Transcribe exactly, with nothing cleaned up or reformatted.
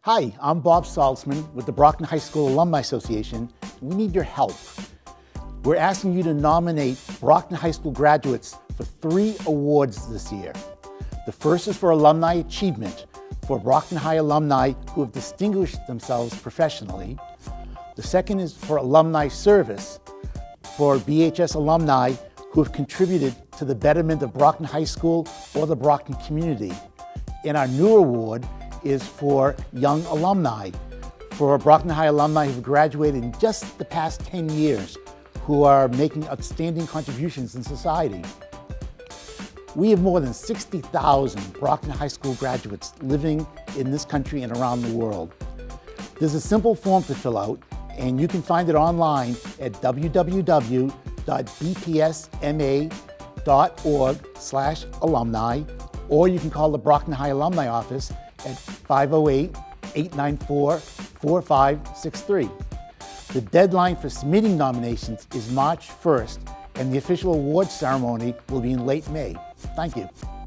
Hi, I'm Bob Saltzman with the Brockton High School Alumni Association. We need your help. We're asking you to nominate Brockton High School graduates for three awards this year. The first is for Alumni Achievement for Brockton High alumni who have distinguished themselves professionally. The second is for Alumni Service for B H S alumni who have contributed to the betterment of Brockton High School or the Brockton community. And our new award is for Young Alumni, for Brockton High alumni who have graduated in just the past ten years, who are making outstanding contributions in society. We have more than sixty thousand Brockton High School graduates living in this country and around the world. There's a simple form to fill out, and you can find it online at w w w dot b p s m a dot org slash alumni, or you can call the Brockton High Alumni Office at five oh eight, eight nine four, four five six three. The deadline for submitting nominations is March first, and the official awards ceremony will be in late May. Thank you.